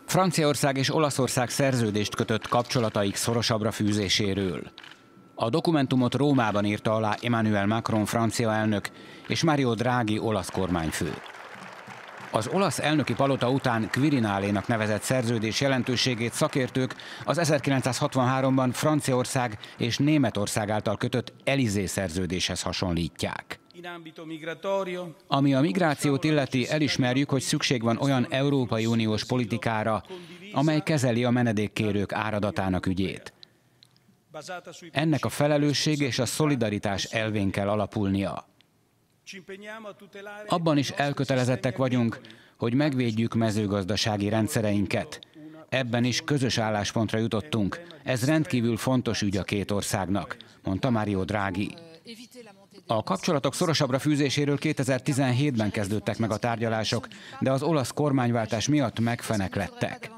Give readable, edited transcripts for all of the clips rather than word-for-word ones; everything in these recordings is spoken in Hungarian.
Franciaország és Olaszország szerződést kötött kapcsolataik szorosabbra fűzéséről. A dokumentumot Rómában írta alá Emmanuel Macron francia elnök és Mario Draghi olasz kormányfő. Az olasz elnöki palota után Quirinálénak nevezett szerződés jelentőségét szakértők az 1963-ban Franciaország és Németország által kötött Élysée szerződéshez hasonlítják. Ami a migrációt illeti, elismerjük, hogy szükség van olyan Európai Uniós politikára, amely kezeli a menedékkérők áradatának ügyét. Ennek a felelősség és a szolidaritás elvén kell alapulnia. Abban is elkötelezettek vagyunk, hogy megvédjük mezőgazdasági rendszereinket. Ebben is közös álláspontra jutottunk. Ez rendkívül fontos ügy a két országnak, mondta Mario Draghi. A kapcsolatok szorosabbra fűzéséről 2017-ben kezdődtek meg a tárgyalások, de az olasz kormányváltás miatt megfeneklettek.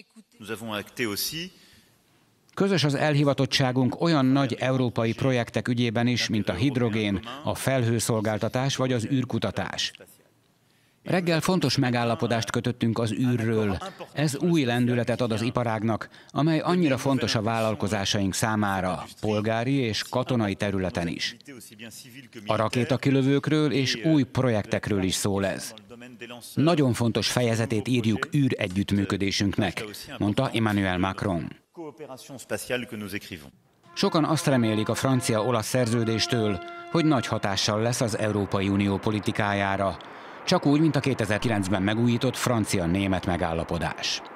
Közös az elhivatottságunk olyan nagy európai projektek ügyében is, mint a hidrogén, a felhőszolgáltatás vagy az űrkutatás. Reggel fontos megállapodást kötöttünk az űrről. Ez új lendületet ad az iparágnak, amely annyira fontos a vállalkozásaink számára, polgári és katonai területen is. A rakétakilövőkről és új projektekről is szól ez. Nagyon fontos fejezetét írjuk űregyüttműködésünknek, mondta Emmanuel Macron. Sokan azt remélik a francia-olasz szerződéstől, hogy nagy hatással lesz az Európai Unió politikájára, csak úgy, mint a 2009-ben megújított francia-német megállapodás.